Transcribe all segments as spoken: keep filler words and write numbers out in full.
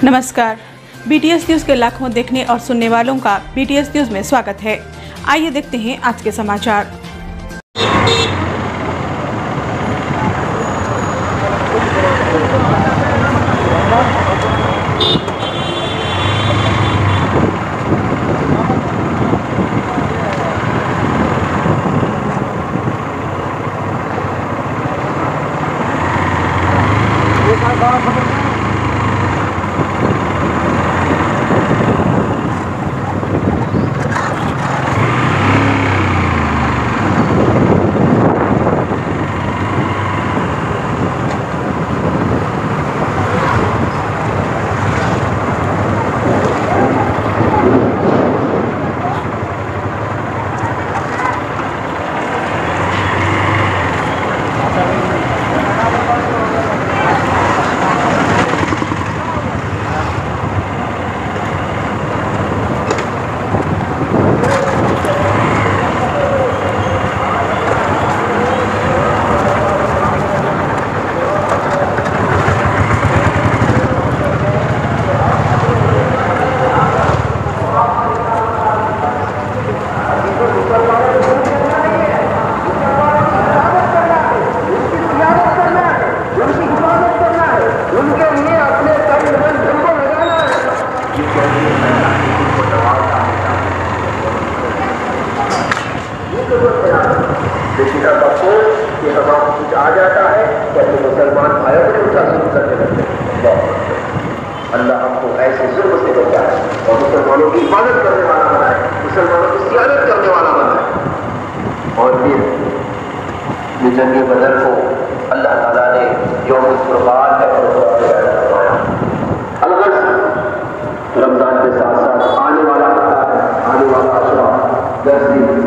नमस्कार। BTS news के लाखों देखने और सुनने वालों का बीटीएस न्यूज़ में स्वागत है। आइए देखते हैं आज के समाचार। बेशिका का कोर्स ये तमाम कुछ आ जाता है तो अपने मुसलमान भाइयों को उनका जुल्म करने लगते हैं। अल्लाह हमको ऐसे जुल्म से बचाए और मुसलमानों की हिफाजत करने वाला बनाए, मुसलमानों की सियारत करने वाला बनाए। और फिर ये जंग बदर को अल्लाह ताला ने यौम कुर्बान है अलग रमजान के साथ साथ आने वाला आने वाला अशरा दस दिन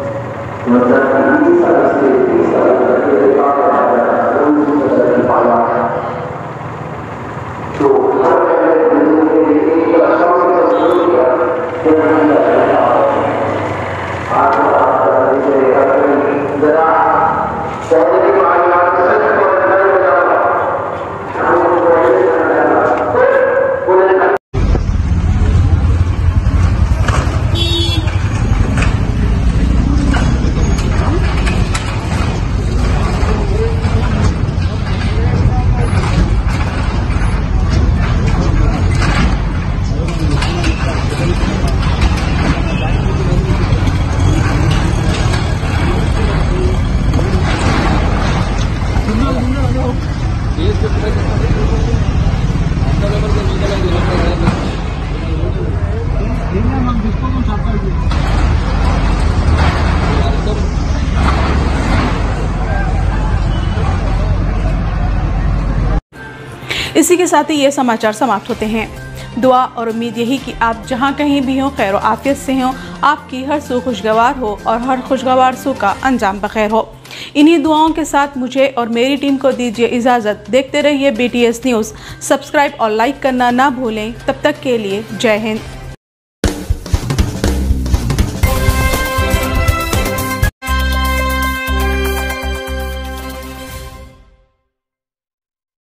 इसी के साथ ही ये समाचार समाप्त होते हैं। दुआ और उम्मीद यही कि आप जहाँ कहीं भी हों खैर आफियत से हों, आपकी हर सू खुशगवार हो और हर खुशगवार सू का अंजाम बखैर हो। इन्हीं दुआओं के साथ मुझे और मेरी टीम को दीजिए इजाज़त। देखते रहिए बीटीएस न्यूज़। सब्सक्राइब और लाइक करना ना भूलें। तब तक के लिए जय हिंद।